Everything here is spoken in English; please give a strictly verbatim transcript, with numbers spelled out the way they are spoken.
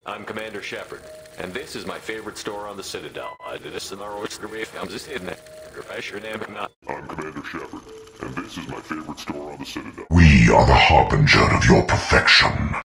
I'm Commander Shepard, and this is my favorite store on the Citadel. I did this in our oyster reef. I'm just in there. Refresh your name. I'm Commander Shepard, and this is my favorite store on the Citadel. We are the harbinger of your perfection.